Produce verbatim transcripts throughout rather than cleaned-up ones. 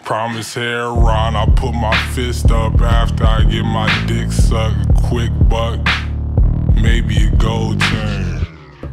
Promise hair Ron, I put my fist up after I get my dick sucked. Quick buck, maybe a gold chain.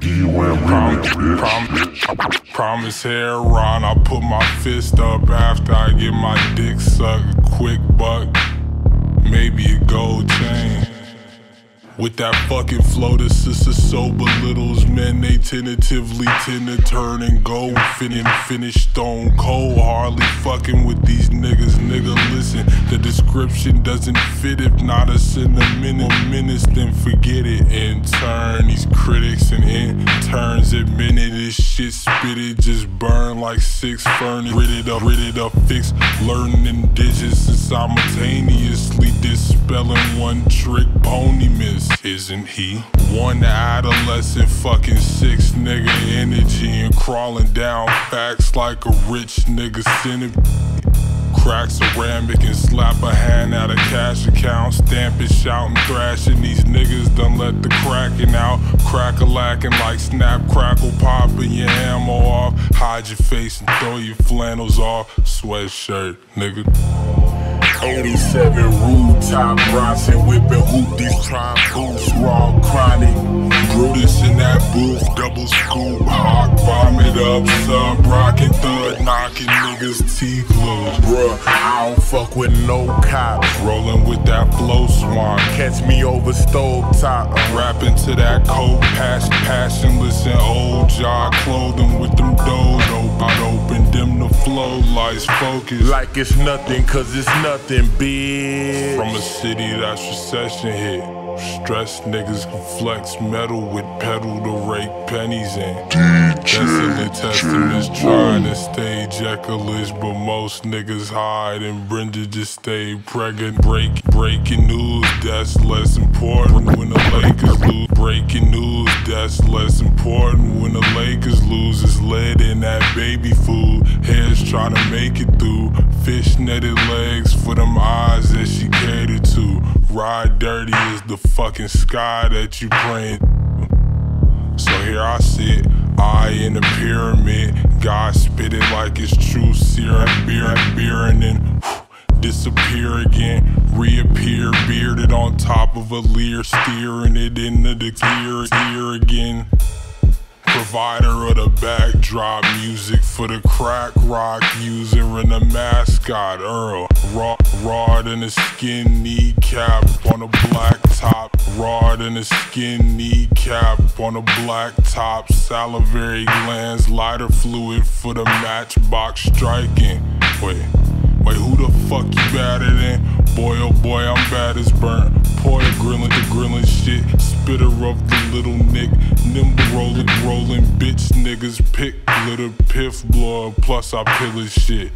Prom prom promise hair Ron, I put my fist up after I get my dick sucked. Quick buck, maybe a gold chain. With that fucking flow, the sister so belittles men, they tentatively tend to turn and go. Finish, finish stone cold, hardly fucking with these niggas. Nigga, listen, the description doesn't fit. If not a sentimental menace, then forget it. In turn, these critics and interns admitted this shit spitted, just burn like six furnace. Rid it up, rid it up, fix, learning digits and simultaneously dispelling one trick pony miss. Isn't he? One adolescent fucking six nigga energy and crawling down facts like a rich nigga centipede. Crack ceramic and slap a hand out of cash account. Stamping, shouting, thrashing. These niggas done let the cracking out. Crack-a-lacking like snap, crackle, popping your ammo off. Hide your face and throw your flannels off. Sweatshirt, nigga. eighty-seven rooftop Bronson whipping hoop, these trying boots raw chronic. Brutus in that booth, double scoop, hawk vomit up, sub rockin' thud, knocking niggas teeth loose. Bruh, I don't fuck with no cops. Rolling with that flow swan, catch me over stove top. Rapping to that cold passion, passionless and old jaw clothing with them doors open. I'd open them to flow lights focus like it's nothing, cause it's nothing big. From a city that's recession hit, stressed niggas can flex metal with pedal to rake pennies in. Desolate testaments trying to stay Jekyll-ish, but most niggas hide and Brenda just stay pregnant. Break, breaking news, that's less important when the Lakers lose. Breaking news, that's less important when the Lakers lose. It's lead in that baby food, heads trying to make it through. Fish netted legs for them eyes that she catered to. Ride dirty is the fucking sky that you praying. So here I sit, eye in the pyramid. God spit it like it's true, serum, beer, beer, and then whew, disappear again. Reappear, bearded on top of a leer, steering it into the gear, gear again. Provider of the backdrop music for the crack rock user and the mascot Earl. Raw, raw than a skin kneecap on a black top. Raw than a skin kneecap on a black top. Salivary glands, lighter fluid for the matchbox striking. Wait, wait, who the fuck you better than? Boy, oh boy, I'm bad as burnt. Pour the grillin', the grillin' shit. Spitter of the little nick. Nimble rollin', rollin' bitch niggas. Pick glitter, piff blood. Plus I pillage shit.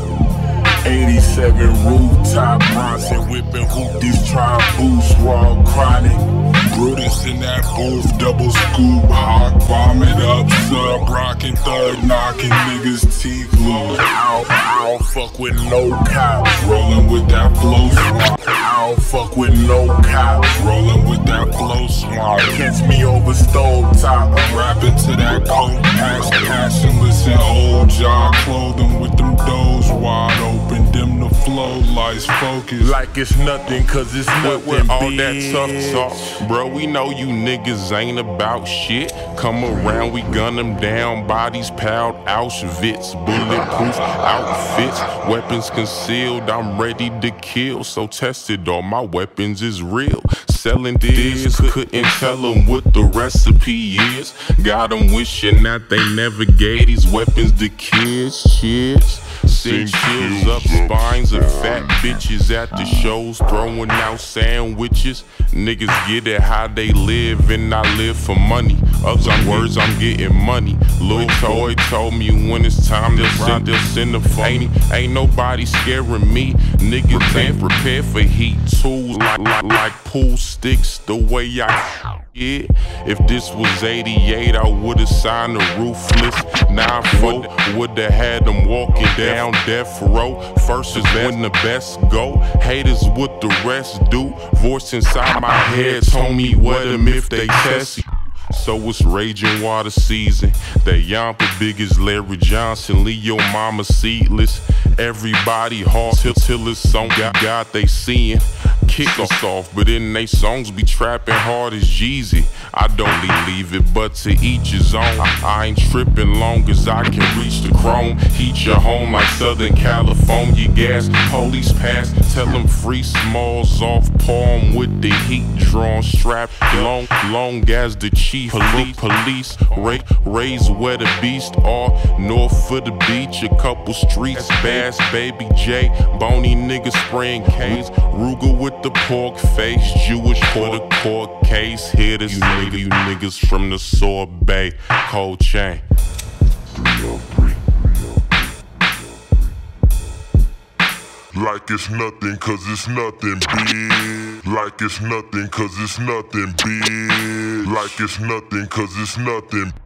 eighty-seven rooftop Bronson whipping hoop, these try boost raw chronic. Brutus in that booth, double scoop, hawk vomit up, sub rockin' thug, knocking niggas teeth loose. I don't, I don't fuck with no cops. Rolling with that flow swamp. I don't fuck with no cops. Rolling with that flow swamp. Catch me over stove top. Rapping to that cold passion, passionless and old jaw clothing with them doors wide open. Dim the flow lights focus like it's nothing, cause it's nothing with all big. that tough talk, bro, we know you niggas ain't about shit. Come around, we gun them down, bodies piled, Auschwitz. Bulletproof outfits, weapons concealed, I'm ready to kill. So tested, all my weapons is real. Selling this, couldn't tell them what the recipe is. Got them wishing that they never gave these weapons to kids. Cheers. Send chills up spines of fat bitches at the shows, throwing out sandwiches. Niggas get it how they live, and I live for money. Other words, I'm getting money. Lil Toy told me when it's time to send, they'll send the phone. Ain't, ain't nobody scaring me. Niggas ain't prepared for heat. Tools like, like, like pool sticks, the way I yeah. If this was eighty-eight, I would've signed the Ruthless. nine four would've had them walking down death row. First is when the best go. Haters what the rest do. Voice inside my head told me what them if they test you. So it's raging water season. That Yampa big as Larry Johnson. Leave your mama seedless. Everybody hard till, till it's on God, God they seeing. Kick us off, but in they songs be trapping hard as Jeezy. I don't leave it, but to each his own. I, I ain't tripping long as I can reach the chrome. Heat your home like Southern California gas. Police pass, tell them free Smalls off palm with the heat drawn strap. Long, long as the chief. Police, police, ra raise where the beast are. North of the beach, a couple streets. Bass, Baby J, bony niggas spraying K's. Ruger with the pork face, Jewish for the court case. Here to you, nigga, you niggas from the sorbet, cold chain. Like it's nothing, cause it's nothing big. Like it's nothing, cause it's nothing big. Like it's nothing, cause it's nothing.